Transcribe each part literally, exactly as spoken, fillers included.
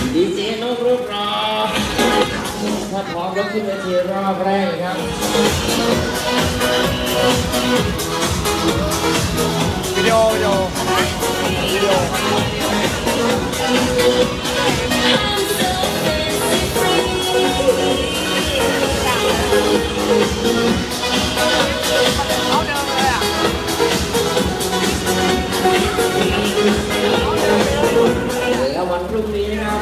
ดีเจนกรูปรอถ้าพร้อมยกขึ้นเวทีรอบแรกครับวิดีโอวิดีโอวิดีโอเอาเดิมเลยอ่ะแล้ววันพรุ่งนี้นะครับ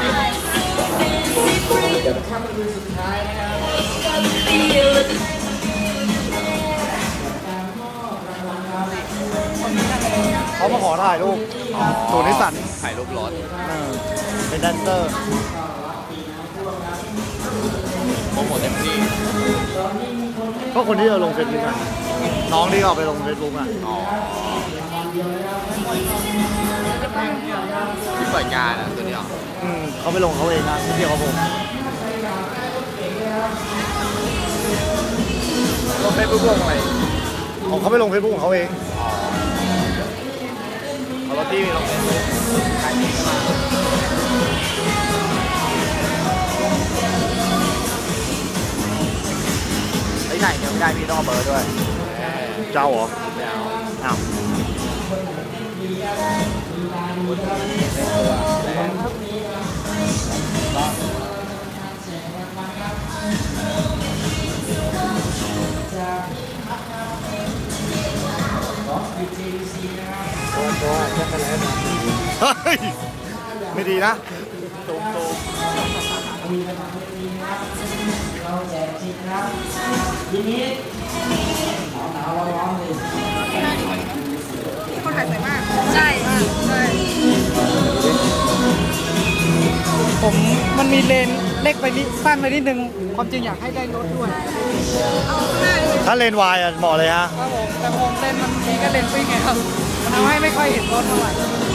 กับค่ำคืนสุดท้ายนะครับเขามาขอถ่ายรูปศูนย์นิสสันถ่ายรูปรถเป็นแดนเซอร์โปรโมทเต็มที่ก็คนที่เราลงเฟซบุ๊กอ่ะน้องที่เขาไปลงเฟซบุ๊กอ่ะที่เปิดงานอ่ะตัวนี้หรออืมเขาไปลงเขาเองนะที่เขาผมลงเฟซบุ๊กลงอะไรของเขาไปลงเฟซบุ๊กของเขาเองเอารถที่ลงเฟซบุ๊กใครที่มาไอ้ไหนเนี่ยไม่ได้พี่ต้องเบอร์ด้วยเจ้าเหรอไม่เอาอ้าวเฮ้ยไม่ดีนะตูมตูมเราแจกจริงครับทีนี้หนาวๆร้อนๆเลยคนถ่ายสวยมากใช่ใช่ผมมันมีเลนเล็กไปนิดสั้นไปนิดนึงความจริงอยากให้ได้รถด้วยถ้าเลนวายอ่ะเหมาะเลยฮะครับผมแต่ผมเลนมันมีก็เลนวิ่งไงครับมันทำให้ไม่ค่อยเห็นรถเท่าไหร่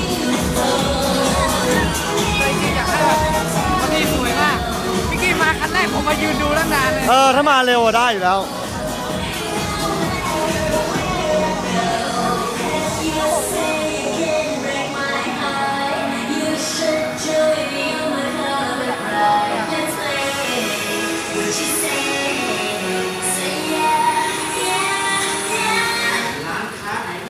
จริงๆอยากให้แบบวันนี้สวยมากพี่กี้มาคันแรกผมมายืนดูตั้งนานเลยเออถ้ามาเร็วได้อยู่แล้ว